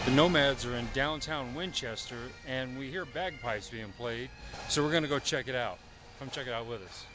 The Nomads are in downtown Winchester, and we hear bagpipes being played, so we're going to go check it out. Come check it out with us.